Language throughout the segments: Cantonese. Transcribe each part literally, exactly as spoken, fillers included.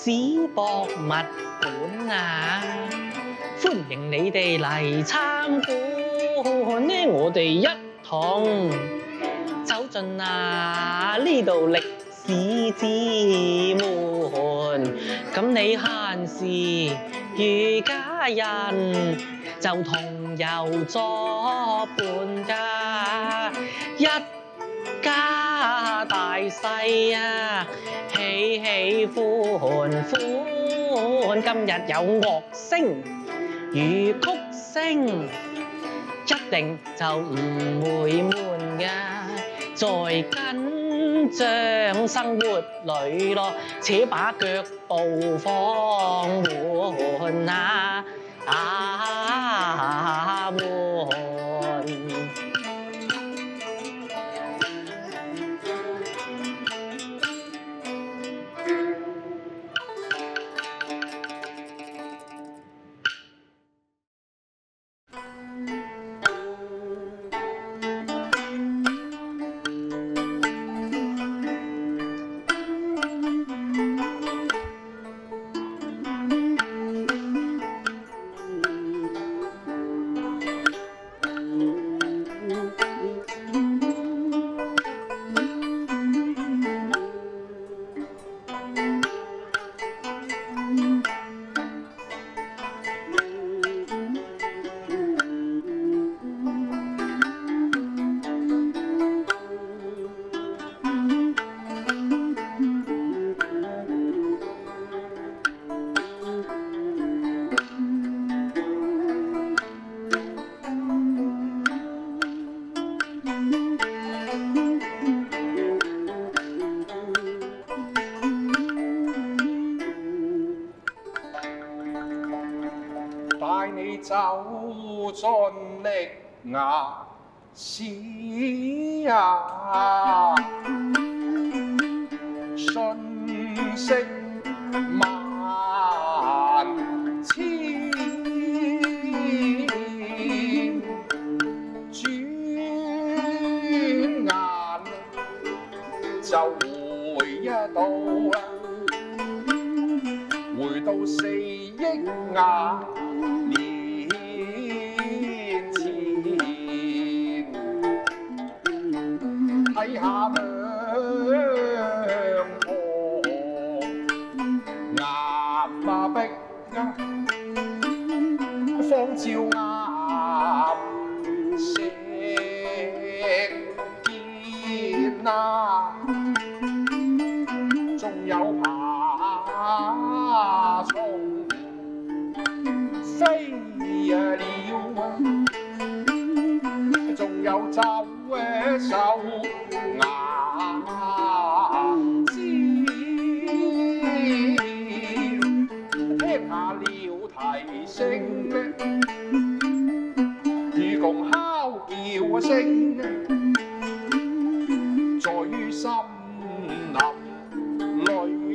史博物館啊！歡迎你哋嚟參觀呢，我哋一同走進啊呢度歷史之門。咁你閒時與家人就同遊作伴㗎，一家大細啊，喜喜歡歡。今日有樂聲與曲聲，一定就唔會悶㗎。在緊張生活裏咯，且把腳步放緩啊啊緩。 帶你走進歷雅史啊，瞬息萬千，轉眼就回一到啦，回到四億雅年前，睇下兩河岩啊碧啊，芳照岩石見啊，仲有爬蟲飛了啊，仲有走獸牙尖，聽下鳥啼聲，與共哮叫聲，在於森林裏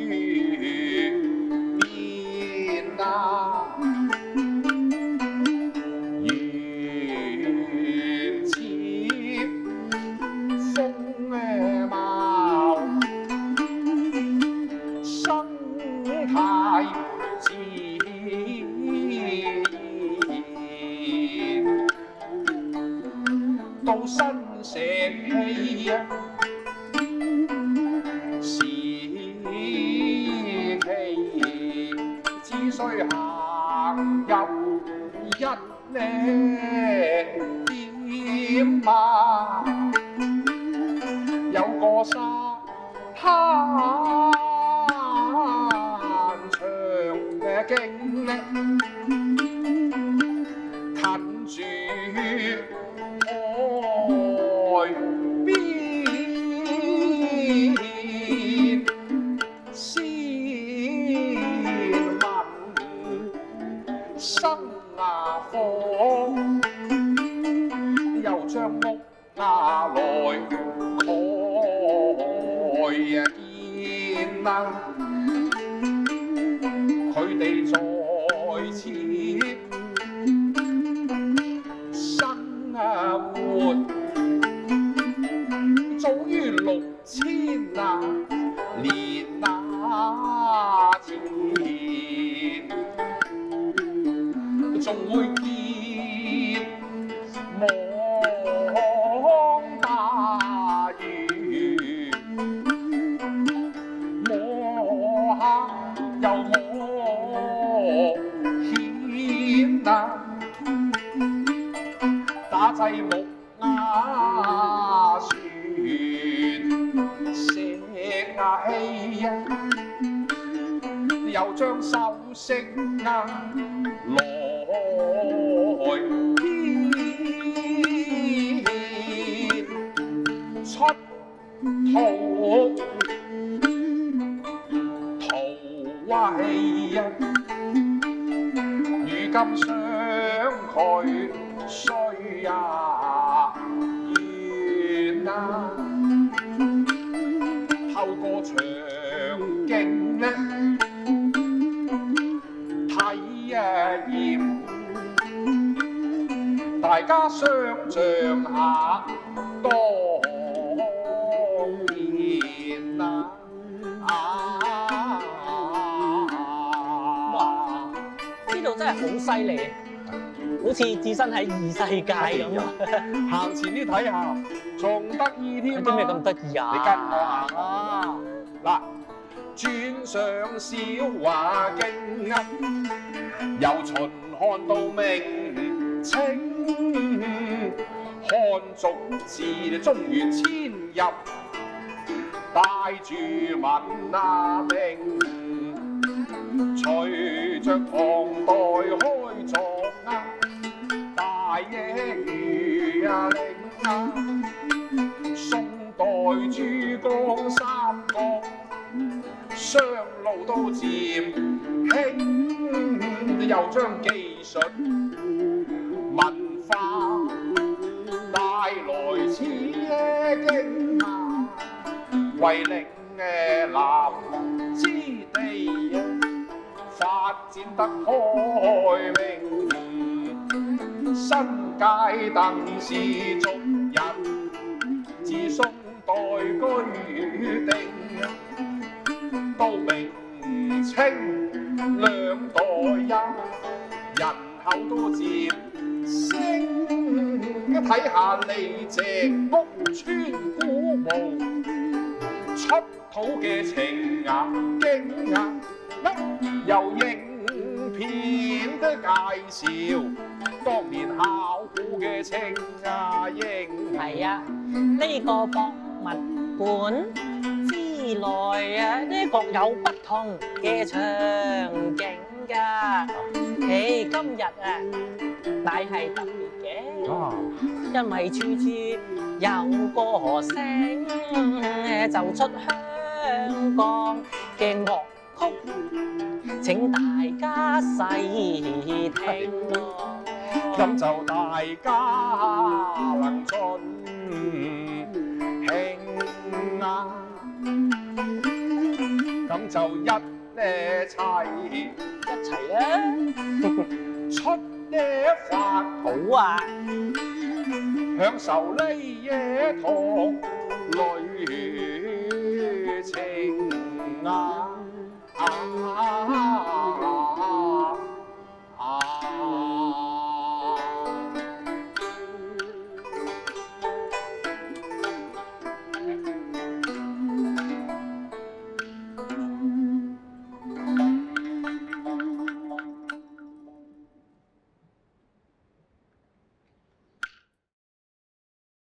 邊啊。到新石器啊，時期只需行入一呢點啊，有個沙灘長嘅徑呢，近住海邊，先問生牙火，又將木牙來蓋見啊，佢哋在此生活早於六千啊年那前。 為木瓦船，石瓦器啊，又將首飾啊來編，出圖圖畫戲啊，如今相距雖也遠啊，透過長鏡呢睇一驗，大家想像下當年啊！ 哇！呢度真係好犀利，好似置身喺異世界咁。 行前啲睇下，仲得意添啊！ 有啲咩咁得意啊？ 你跟我行啊！嗱，轉上小華徑啊，由秦漢到明清，漢族自中原遷入，帶住文啊明。隨着唐代開創啊，大野魚啊嶺啊，宋代珠江三角，商路都漸興，又將技術文化帶來此經啊，為令誒南之地啊發展得開明，新界鄧氏族人自宋代居定，到明清兩代呀，人口都漸升。一睇下你隻屋村古墓，出土嘅情啊經啊，由影片的介紹，當年考古嘅清啊英。 係啊，呢、個博物館之內啊，呢各有不同嘅場景㗎。誒，今日啊，乃係特別嘅，因為處處有歌聲，奏出香港嘅樂曲，請大家細聽咯。 咁就大家能盡興啊！咁就一齊一齊啦！ 出呢發好啊！ 享受呢嘢堂旅程啊！